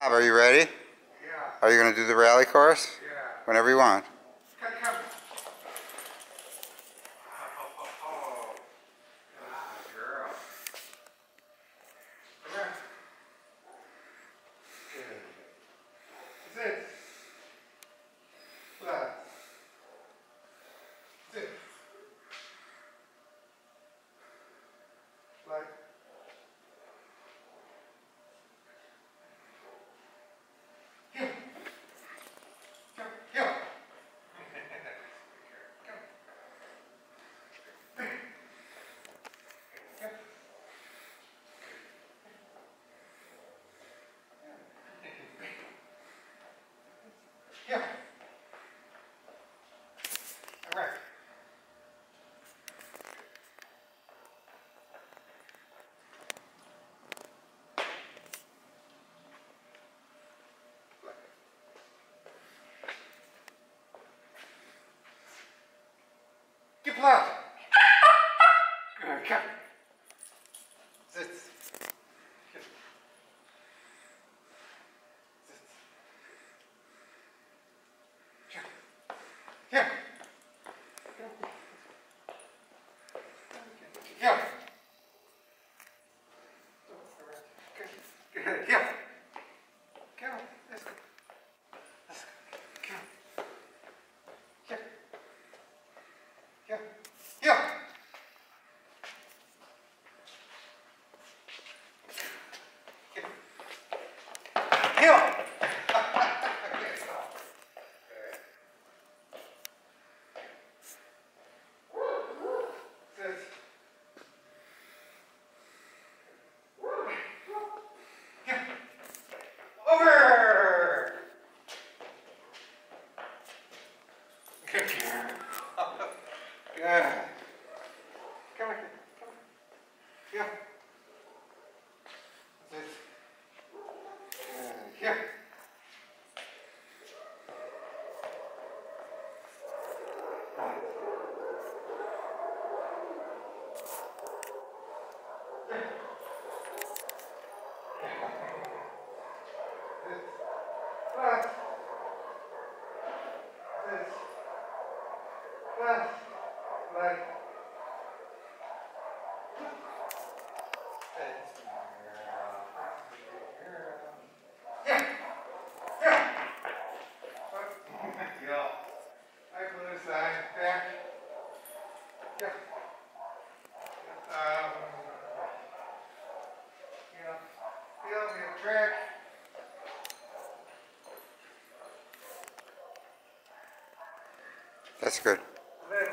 Are you ready? Yeah. Are you going to do the rally course? Yeah. Whenever you want. Come. Oh. Good girl. Come here. Good. Sit. Flat. Sit. Flat. Here. Come. Here. Yeah. All right. Get loud. Good. Come. Sit. Sit. Here. Here. Good. Here. Come on. Let's go. Let's go. Come on. Here. Here. Here. Here. Here. Over! Good. Good. Come here. Come here. Here. Good. Here. Flat. Sit. Flat. Like. Yeah. Yeah. Yeah. I put this side back. Yeah. Feel me track. That's good. Let's.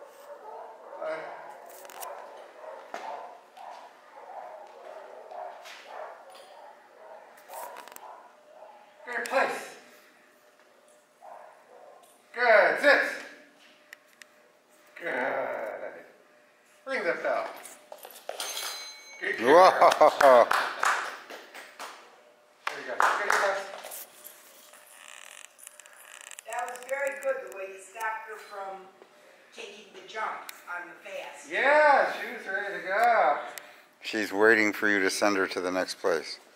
Good place. Good. Sit. Good. Ring the bell. Good. Whoa! There you go. Good, guys. That was very good, the way you stopped her from taking the jump on the fast. Yeah, she was ready to go. She's waiting for you to send her to the next place.